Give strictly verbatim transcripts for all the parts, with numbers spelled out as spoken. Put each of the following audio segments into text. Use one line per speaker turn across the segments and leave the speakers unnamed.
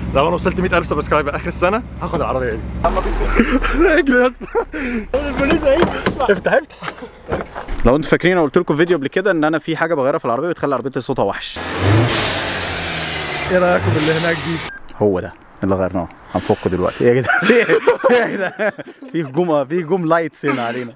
لو انا وصلت مية ألف سبسكرايبر اخر السنه هاخد العربيه دي. يلا بينا اجري يا اسطى. البوليس هيجي. افتح افتح.
لو انتوا فاكرين انا قلت لكم في فيديو قبل كده ان انا في حاجه بغيرها في العربيه بتخلي عربيتي صوتها وحش.
ايه رايكم باللي هناك دي؟
هو ده اللي غيرناه، هنفكه دلوقتي. ايه يا جدعان؟ ايه يا جدعان؟ في هجوم في هجوم لايتس هنا علينا.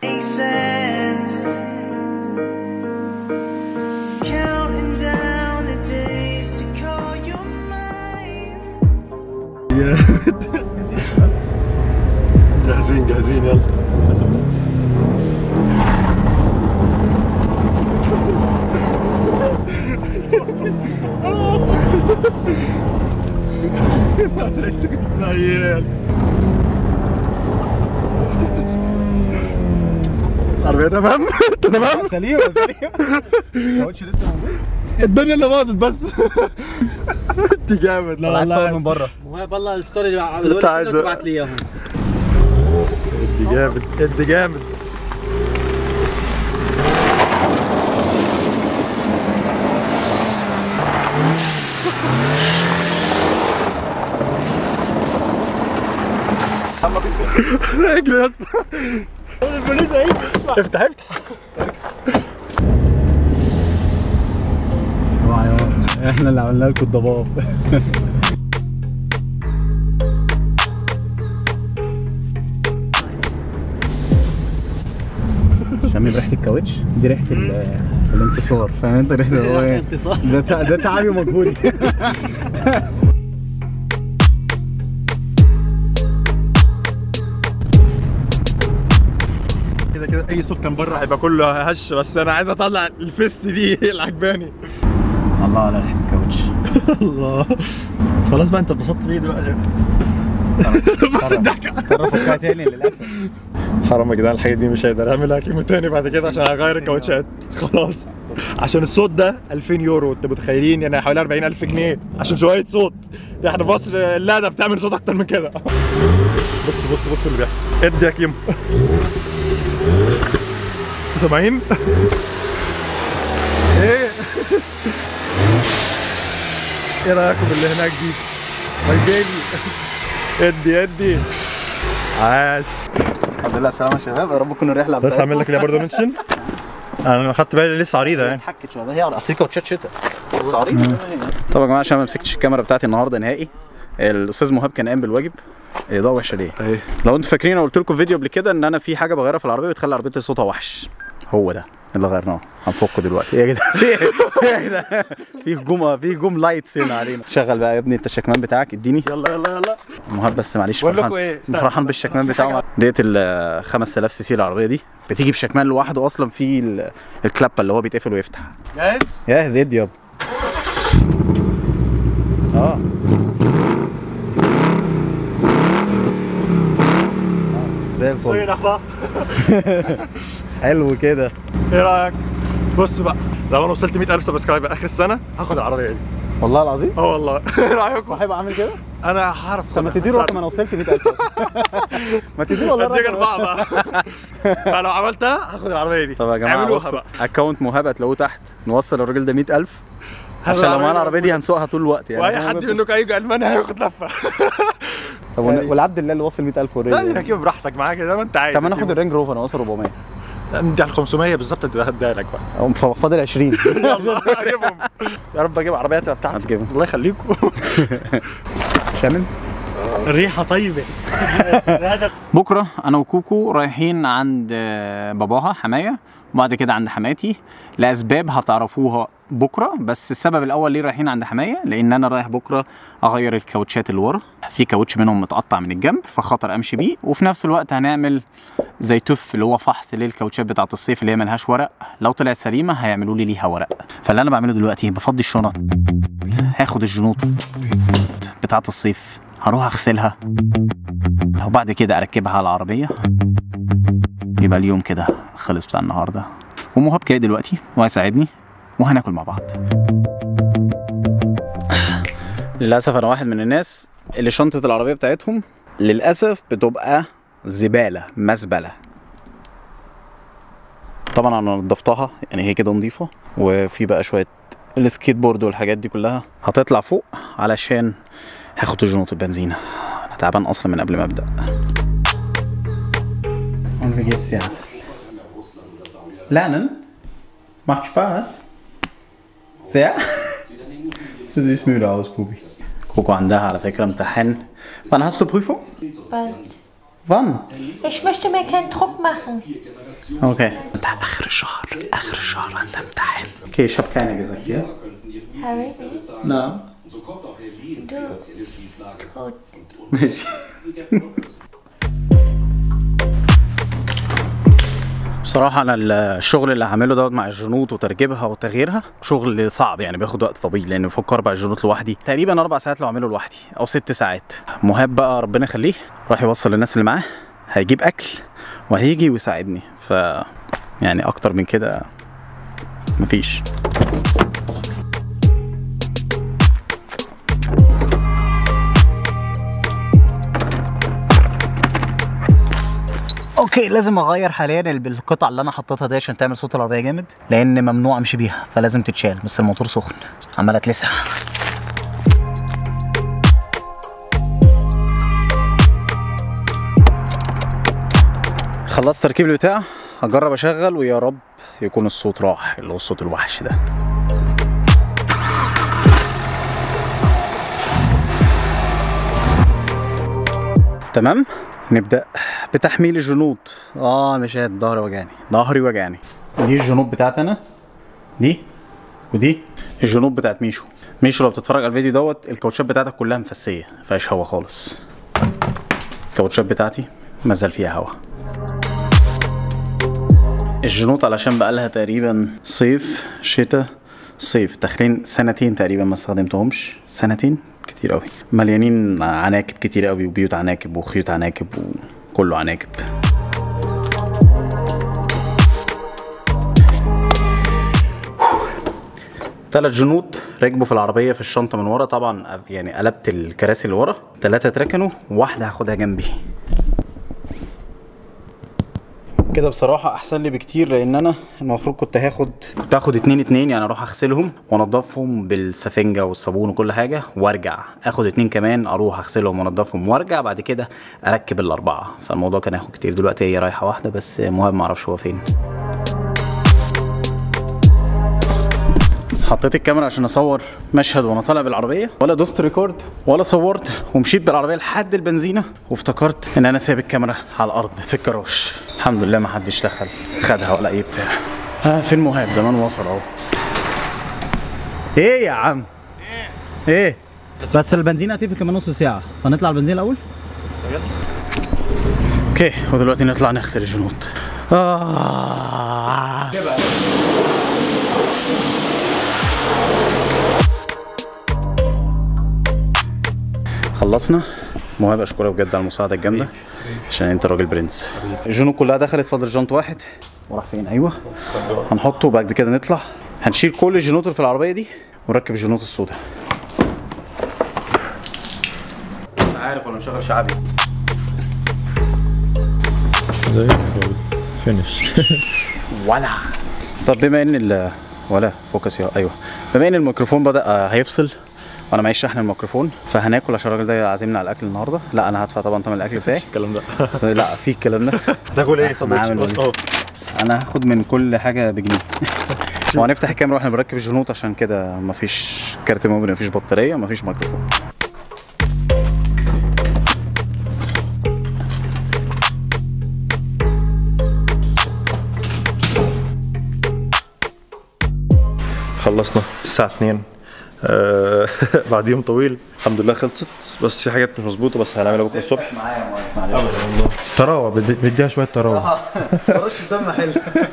جاهزين جاهزين يلا. العربية تمام؟ تمام؟
سليمة سليمة. الكاوتش لسه موجود؟
الدنيا اللي باظت بس. انت جامد. لا
عايز اصور من بره.
والله الستوري اللي تبعت لي اياهم.
انت جامد انت جامد. اجري يا اسطى. البوليس هيجي. افتح افتح.
احنا اللي عملنا لكم الضباب. شامي بريحة الكاوتش دي ريحة الانتصار، فاهم انت؟ ريحة الانتصار ده ده تعبي ومجهودي.
كده كده اي صوت كان بره هيبقى كله هش، بس انا عايز اطلع الفس دي اللي عجباني.
الله على ريحة الكاوتش.
الله. خلاص بقى انت اتبسطت بيه دلوقتي. بص الضحكة.
قرر فكها تاني للأسف.
حرام يا جدعان، الحاجات دي مش هقدر اعملها كيمو تاني بعد كده عشان هغير الكاوتشات خلاص. عشان الصوت ده ألفين يورو، انتوا متخيلين؟ يعني حوالي أربعين ألف جنيه عشان شوية صوت. ده احنا في مصر لا ده بتعمل صوت أكتر من كده. بص بص بص اللي بيحصل. ادي يا كيمو. سامعين؟ ايه؟ ايه رايكم باللي هناك دي؟ ماي بيبي. ادي ادي. عاش.
الحمد لله السلامة يا شباب، يا رب تكون الرحلة
بس هعمل لك ليها برضه منشن. انا خدت بالي لسه عريضة يعني.
اتحكت شوية، هي على اصل كاوتشات شتا. بس عريضة. طبعا يا جماعة عشان ما مسكتش الكاميرا بتاعتي النهارده نهائي. الاستاذ مهاب كان قايم بالواجب. الاضاءة وحشة ليه؟
ايه؟
لو انتوا فاكرين انا قلت لكم في فيديو قبل كده ان انا في حاجة بغيرها في العربية بتخلي عربيتي صوتها وحش. هو ده اللي غيرناه، هنفكه دلوقتي. ايه يا جدعان؟ ايه يا جدعان؟ في هجوم في هجوم لايتس هنا علينا. شغل بقى يا ابني انت الشكمان بتاعك، اديني.
يلا يلا يلا.
مهاب بس معلش
فرحان.
ايه؟ فرحان بالشكمان بتاعه. ديت ال خمسة آلاف سي سي العربية دي بتيجي بشكمان لوحده اصلا في الكلابة اللي هو بيتقفل ويفتح.
جاهز؟
جاهز ادي يابا. اه زي الفل. حلو كده.
ايه رايك؟ بص بقى، لو انا وصلت مية ألف سبسكرايبر اخر السنه هاخد العربيه دي.
والله العظيم؟
اه والله. ايه رايكم؟
صاحب عامل كده؟
انا هعرف.
طب ما تديله رقم، انا وصلت مية ألف. ما تديله والله رقم.
اديك اربعه بقى. فلو عملتها هاخد العربيه دي.
طب يا جماعه
اعملوها بقى.
اكونت مهاب هتلاقوه تحت، نوصل الراجل ده مية ألف عشان لو معانا العربيه دي هنسوقها طول الوقت يعني.
واي حد منكم هيجي المانيا هياخد لفه.
طب والعبد الله اللي واصل مية ألف اوريدي.
لا كده براحتك معاك زي ما انت عايز.
طب انا اخد الرينج روفر، انا واصل أربعمية.
انت على خمسمية بالظبط انت هديها لك بقى.
فاضل عشرين.
يلا اجيبهم. يا رب اجيب عربيه تبقى بتاعتي. الله يخليكم.
شامل
الريحه طيبه.
بكره انا وكوكو رايحين عند باباها حمايه، وبعد كده عند حماتي لاسباب هتعرفوها بكره. بس السبب الاول ليه رايحين عند حمايه لان انا رايح بكره اغير الكاوتشات اللي ورا، في كاوتش منهم متقطع من الجنب فخطر امشي بيه، وفي نفس الوقت هنعمل زي تف اللي هو فحص للكاوتشات بتاعه الصيف اللي هي ملهاش ورق، لو طلعت سليمه هيعملوا لي ليها ورق. فاللي انا بعمله دلوقتي بفضي الشنط، هاخد الجنوط بتاعه الصيف هروح اغسلها وبعد كده اركبها على العربيه، يبقى اليوم كده خلص بتاع النهارده. ومهاب جاي دلوقتي وهيساعدني وهناكل مع بعض. للاسف انا واحد من الناس اللي شنطه العربيه بتاعتهم للاسف بتبقى زباله مزبله. طبعا انا نضفتها يعني هي كده نظيفه، وفي بقى شويه السكيت بورد والحاجات دي كلها هتطلع فوق علشان هاخد الجنوط البنزينة. انا تعبان اصلا من قبل ما ابدا. Und wie geht's dir? Lernen? Macht Spaß? Sehr? Du siehst müde aus, Kubi. كوكو عندها على فكرة امتحان. Wann hast du Prüfung?
Bald.
Wann?
Ich möchte mir keinen Druck machen.
Okay. انت اخر الشهر، اخر الشهر عندها امتحان. Okay, ich habe keine gesagt, ja?
Habibi,
نعم.
du. Gut.
ماشي. بصراحة أنا الشغل اللي هعمله دوت مع الجنوط وتركيبها وتغييرها شغل صعب، يعني بياخد وقت طويل لأن بفكر أربع الجنوط لوحدي تقريبا أربع ساعات لو أعمله لوحدي أو ست ساعات. مهاب بقى ربنا يخليه راح يوصل للناس اللي معاه، هيجيب أكل وهيجي ويساعدني، ف يعني أكتر من كده مفيش. اوكي لازم اغير حاليا القطع اللي انا حطيتها دي عشان تعمل صوت العربيه جامد، لان ممنوع امشي بيها فلازم تتشال، بس الموتور سخن عماله تلسع. خلصت تركيب البتاع، هجرب اشغل ويا رب يكون الصوت راح، اللي هو الصوت الوحش ده. تمام، نبدأ بتحميل الجنوط. اه مشيت، ظهري وجعني، ظهري وجعني. دي الجنوط بتاعتي انا، دي ودي الجنوط بتاعت ميشو. ميشو لو بتتفرج على الفيديو دوت، الكاوتشات بتاعتك كلها مفسيه، مفيهاش هوا خالص. الكاوتشات بتاعتي ما زال فيها هوا. الجنوط علشان بقالها تقريبا صيف شتاء صيف، داخلين سنتين تقريبا ما استخدمتهمش، سنتين كتير قوي، مليانين عناكب كتير قوي وبيوت عناكب وخيوط عناكب وكله عناكب. ثلاث جنوط ركبوا في العربيه في الشنطه من ورا، طبعا يعني قلبت الكراسي اللي ورا، ثلاثه اتركنوا وواحده هاخدها جنبي كده. بصراحة أحسن لي بكتير، لأن أنا المفروض كنت هاخد كنت هاخد اتنين اتنين، يعني أروح أغسلهم وأنضفهم بالسفنجة والصابون وكل حاجة وأرجع آخد اتنين كمان، أروح أغسلهم وأنضفهم وأرجع بعد كده أركب الأربعة، فالموضوع كان هياخد كتير. دلوقتي هي رايحة واحدة بس، مهم معرفش هو فين. حطيت الكاميرا عشان اصور مشهد وانا طالع بالعربيه، ولا دوست ريكورد ولا صورت، ومشيت بالعربيه لحد البنزينه وافتكرت ان انا سايب الكاميرا على الارض في الجراج. الحمد لله ما حدش دخل خدها ولا اي بتاع. ها فين مهاب؟ زمان وصل اهو. ايه يا عم؟ ايه؟ ايه؟ بس البنزين هتقفل كمان نص ساعه، فنطلع البنزين الاول؟ اوكي، ودلوقتي نطلع نغسل الجنوط. آه. خلصنا. مهاب اشكرك بجد على المساعده الجامده، عشان انت راجل برنس. الجنوط كلها دخلت، فاضل جنط واحد وراح فين؟ ايوه هنحطه وبعد كده نطلع هنشيل كل الجنوط اللي في العربيه دي ونركب الجنوط السوداء. مش عارف ولا مشغل شعبي
زي فينش
ولا. طب بما ان ال ولا فوكس يا ايوه، بما ان الميكروفون بدا هيفصل وانا معيش شحن الميكروفون، فهناكل عشان الراجل ده عازمنا على الاكل النهارده. لا انا هدفع طبعا ثمن الاكل بتاعي.
الكلام ده
لا في الكلام ده.
هتاكل ايه؟ سندوتش؟
انا هاخد من كل حاجه بجنيه. وهنفتح الكاميرا واحنا بنركب الجنوط، عشان كده مفيش كارت موبايل، مفيش بطاريه، مفيش ميكروفون.
خلصنا الساعه اتنين آه بعد يوم طويل الحمد لله خلصت، بس في حاجات مش مظبوطه بس هنعملها بكره الصبح.
معايا معلش والله.
طراوه بديها شويه طراوه.
رش دم حلو.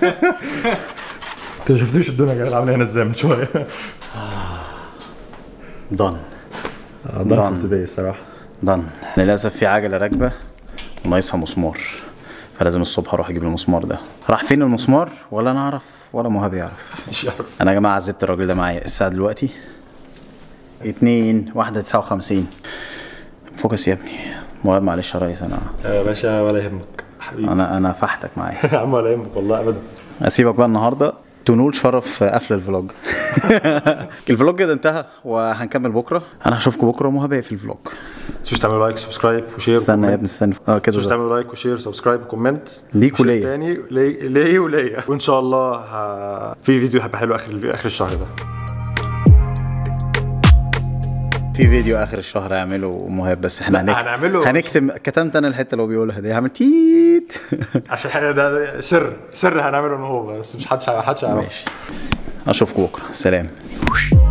انت شفتوش الدنيا كانت عامله هنا ازاي من شويه.
ضن
ضن توداي الصراحه.
ضن للاسف في عجله راكبه وناقصها مسمار، فلازم الصبح اروح اجيب المسمار ده. راح فين المسمار؟ ولا انا اعرف ولا مهاب يعرف.
مش عارف.
انا يا جماعه عذبت الراجل ده معايا. الساعه دلوقتي اتنين واحدة تسعة وخمسين. فوكس يا ابني. مهاب معلش يا ريس، انا
يا باشا ولا يهمك حبيبي.
انا انا فحتك معايا.
يا عم ولا يهمك والله ابدا.
اسيبك بقى النهارده تنول شرف قفل الفلوج. الفلوج كده انتهى وهنكمل بكره. انا هشوفكم بكره ومهبه في الفلوج.
تنسوش تعملوا لايك سبسكرايب وشير.
استنى يا ابني استنى اه كده.
تنسوش تعملوا لايك وشير سبسكرايب وكومنت
ليك وليا
تاني لي لي وليا. وان شاء الله ه... في فيديو هيبقى حلو اخر اخر الشهر ده.
في فيديو اخر الشهر هيعمله مهاب بس احنا هنكتب
هنعمله
هنكتب كتمت انا الحته اللي هو بيقولها دي هعمل تيت.
عشان ده, ده سر سر هنعمله ان هو بس مش حدش حدش يعرف.
اشوفكم بكره. سلام.